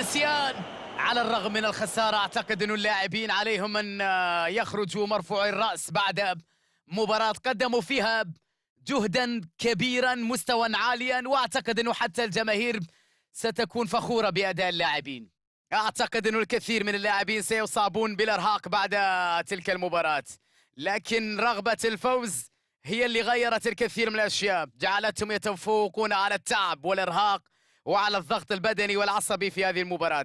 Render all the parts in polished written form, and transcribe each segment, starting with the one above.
فالنسيان. على الرغم من الخسارة أعتقد أن اللاعبين عليهم أن يخرجوا مرفوعي الرأس بعد مباراة قدموا فيها جهدا كبيرا مستوى عاليا، وأعتقد أنه حتى الجماهير ستكون فخورة بأداء اللاعبين. أعتقد أن الكثير من اللاعبين سيصابون بالإرهاق بعد تلك المباراة، لكن رغبة الفوز هي اللي غيرت الكثير من الأشياء، جعلتهم يتفوقون على التعب والإرهاق وعلى الضغط البدني والعصبي في هذه المباراة.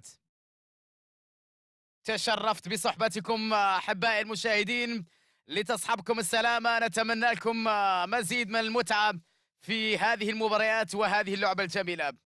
تشرفت بصحبتكم أحبائي المشاهدين، لتصحبكم السلامة. نتمنى لكم مزيد من المتعة في هذه المباريات وهذه اللعبة الجميلة.